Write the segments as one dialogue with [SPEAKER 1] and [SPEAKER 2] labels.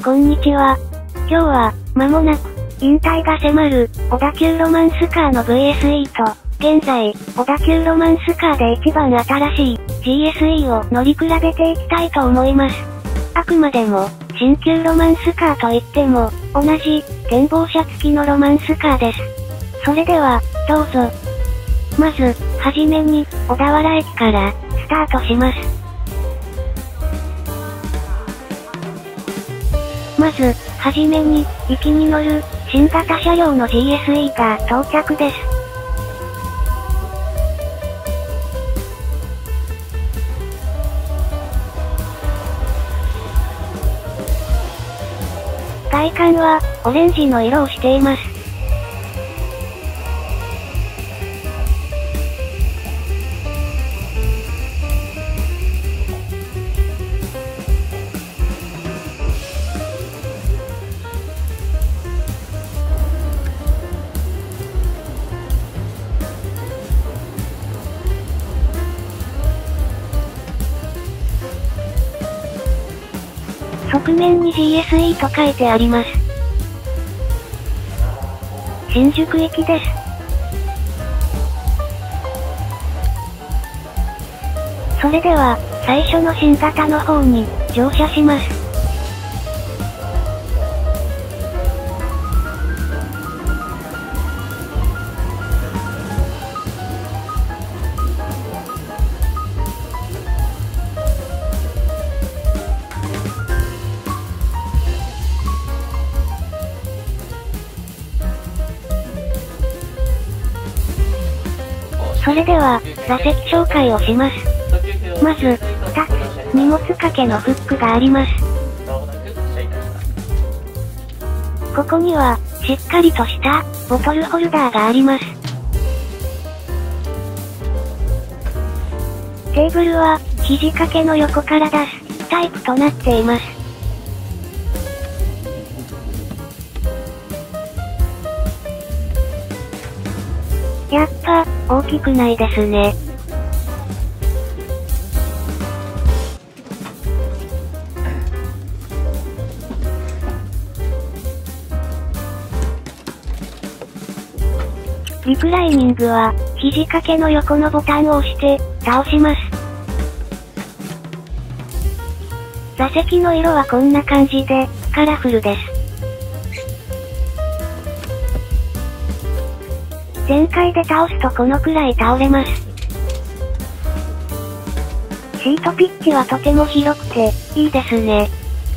[SPEAKER 1] こんにちは。今日は、間もなく、引退が迫る、小田急ロマンスカーの VSE と、現在、小田急ロマンスカーで一番新しい、GSE を乗り比べていきたいと思います。あくまでも、新旧ロマンスカーといっても、同じ、展望車付きのロマンスカーです。それでは、どうぞ。まず、はじめに、小田原駅から、スタートします。まず、はじめに、行きに乗る、新型車両の GSE が到着です。外観は、オレンジの色をしています。側面に GSE と書いてあります。新宿駅です。それでは、最初の新型の方に、乗車します。それでは、座席紹介をします。まず、2つ、荷物掛けのフックがあります。ここには、しっかりとした、ボトルホルダーがあります。テーブルは、肘掛けの横から出す、タイプとなっています。やっぱ、大きくないですね。リクライニングは、肘掛けの横のボタンを押して、倒します。座席の色はこんな感じで、カラフルです。全開で倒すとこのくらい倒れます。シートピッチはとても広くて、いいですね。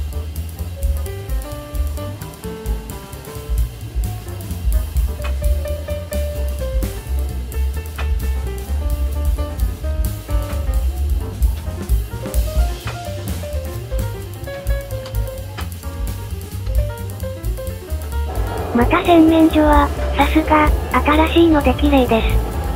[SPEAKER 1] また洗面所は、さすが、新しいので綺麗です。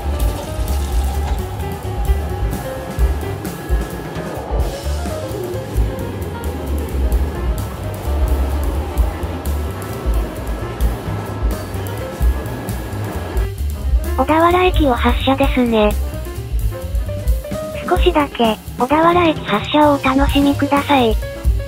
[SPEAKER 1] 小田原駅を発車ですね。少しだけ、小田原駅発車をお楽しみください。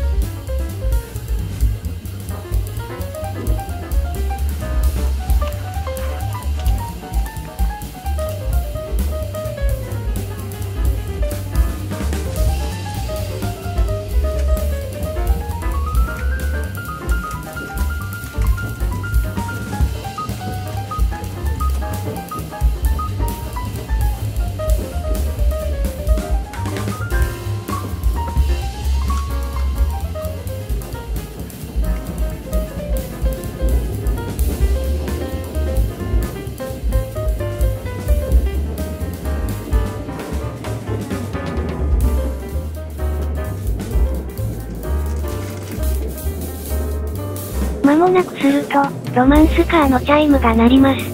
[SPEAKER 1] 間もなくすると、ロマンスカーのチャイムが鳴ります。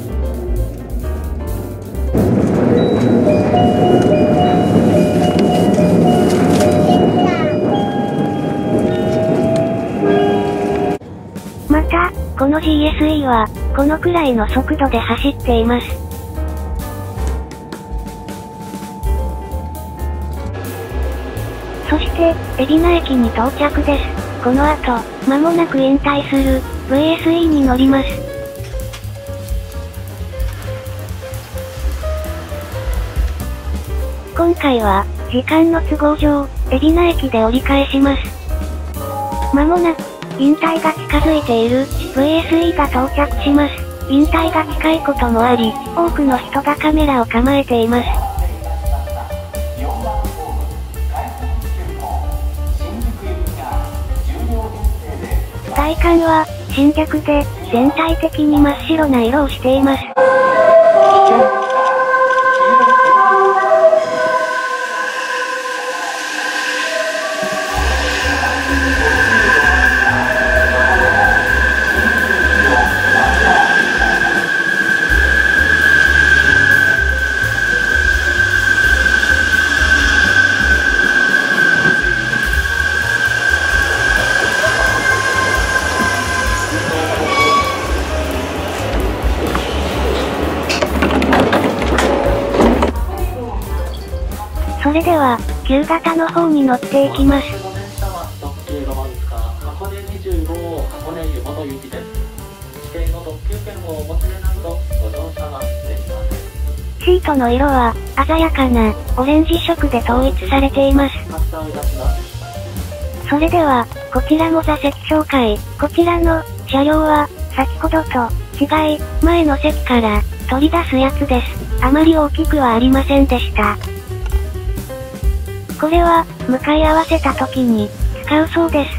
[SPEAKER 1] また、この GSE は、このくらいの速度で走っています。そして、海老名駅に到着です。 この後、間もなく引退する、VSE に乗ります。今回は、時間の都合上、海老名駅で折り返します。間もなく、引退が近づいている、VSE が到着します。引退が近いこともあり、多くの人がカメラを構えています。外観は、新逆で、全体的に真っ白な色をしています。それでは、旧型の方に乗っていきます。
[SPEAKER 2] 特急ロマンスカー箱根25号箱根湯本行きです。指定の特急券をお持ちでないとご乗車ができません。
[SPEAKER 1] シートの色は、鮮やかな、オレンジ色で統一されています。
[SPEAKER 2] 発車をいたします。
[SPEAKER 1] それでは、こちらも座席紹介。こちらの、車両は、先ほどと、違い、前の席から、取り出すやつです。あまり大きくはありませんでした。これは、向かい合わせた時に、使うそうです。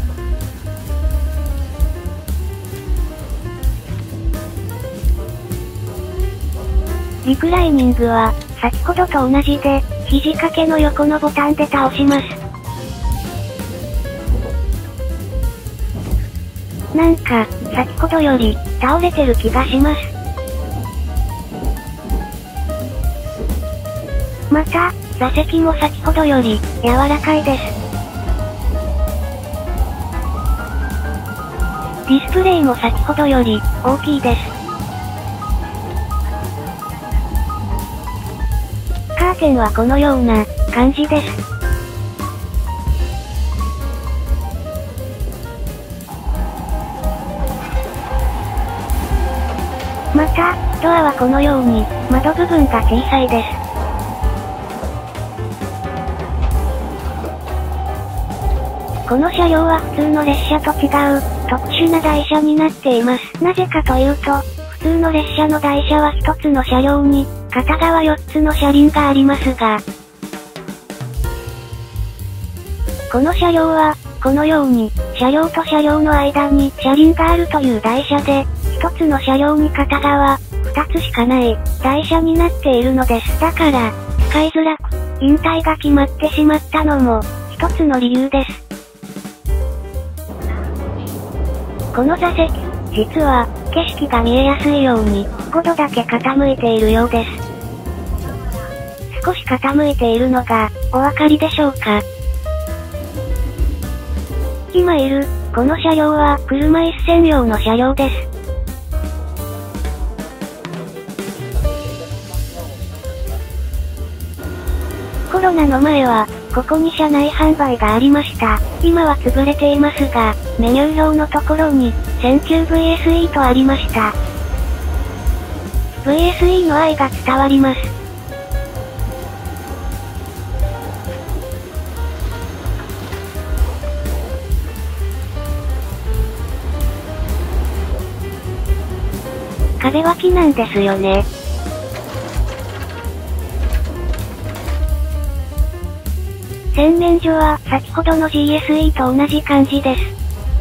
[SPEAKER 1] リクライニングは、先ほどと同じで、肘掛けの横のボタンで倒します。なんか、先ほどより、倒れてる気がします。また、座席も先ほどより、柔らかいです。ディスプレイも先ほどより、大きいです。カーテンはこのような、感じです。また、ドアはこのように、窓部分が小さいです。この車両は普通の列車と違う、特殊な台車になっています。なぜかというと、普通の列車の台車は一つの車両に、片側4つの車輪がありますが、この車両は、このように、車両と車両の間に車輪があるという台車で、一つの車両に片側、二つしかない台車になっているのです。だから、使いづらく、引退が決まってしまったのも、一つの理由です。この座席、実は、景色が見えやすいように、5度だけ傾いているようです。少し傾いているのが、お分かりでしょうか？今いる、この車両は、車椅子専用の車両です。コロナの前は、ここに車内販売がありました。今は潰れていますが、メニュー表のところに、19VSE とありました。VSE の愛が伝わります。壁脇なんですよね。洗面所は先ほどの GSE と同じ感じです。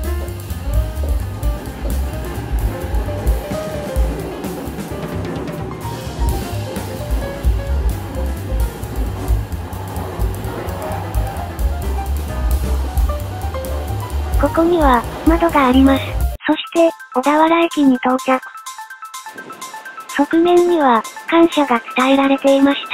[SPEAKER 1] ここには窓があります。そして、小田原駅に到着。側面には感謝が伝えられていました。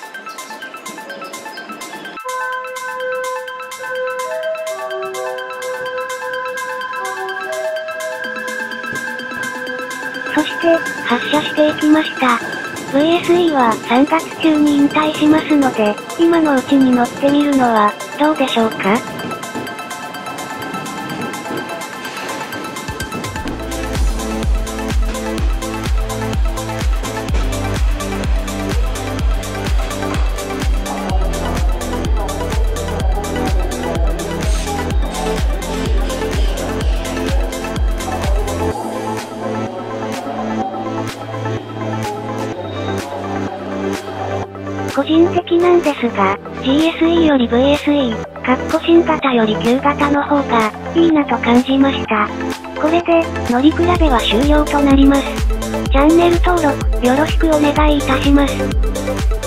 [SPEAKER 1] そして、発車していきました。VSE は3月中に引退しますので、今のうちに乗ってみるのは、どうでしょうか？ 個人的なんですが、GSE より VSE、新型より旧型の方が、いいなと感じました。これで、乗り比べは終了となります。チャンネル登録、よろしくお願いいたします。